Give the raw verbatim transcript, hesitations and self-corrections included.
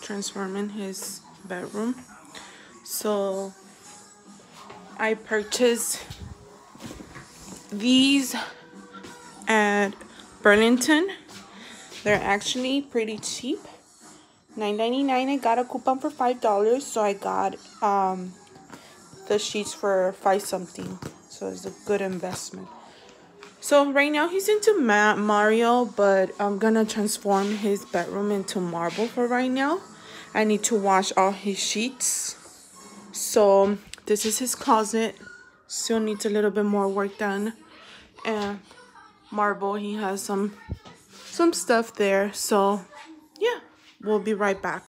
transforming his bedroom. So I purchased these at Burlington. They're actually pretty cheap. nine ninety-nine. I got a coupon for five dollars, so I got um the sheets for five something. So it's a good investment. So right now he's into Ma Mario, but I'm gonna transform his bedroom into marble for right now. I need to wash all his sheets. So this is his closet. Still needs a little bit more work done. And marble, he has some some stuff there. So yeah, we'll be right back.